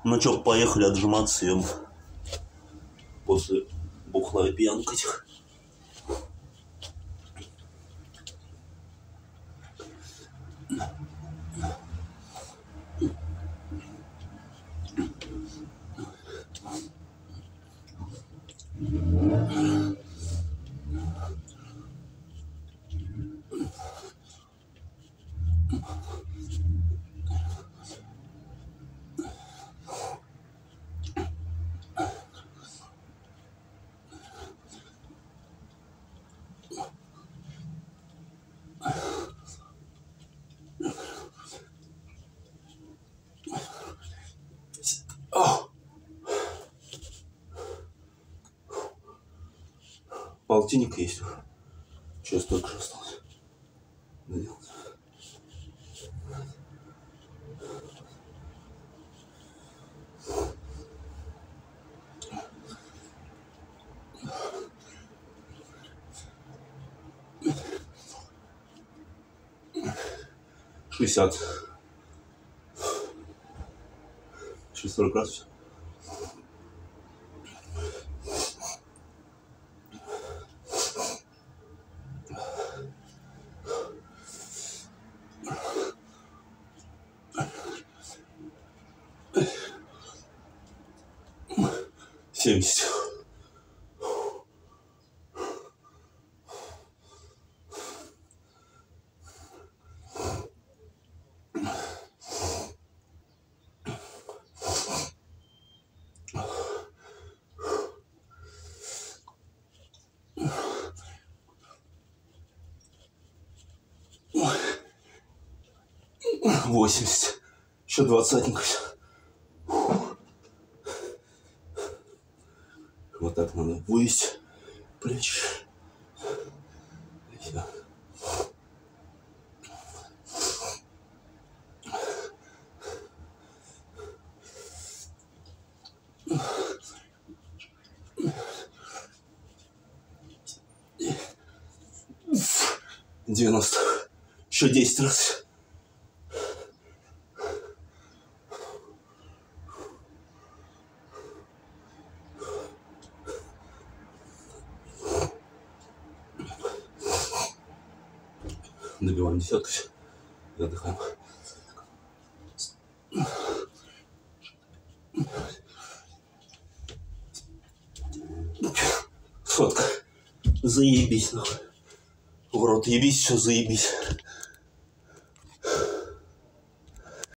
Ну чё, поехали отжиматься, ем. После бухла и пьянок этих. Полтинник есть. Что столько же осталось? Доделать. Шестьдесят. 40 раз все. Семьдесят. Восемьдесят. Еще двадцатенько. Вот так надо вывести плечи. И все. Девяносто. Еще 10 раз. Добиваем десятку и отдыхаем. Сотка. Заебись, нахуй. В рот ебись, все заебись.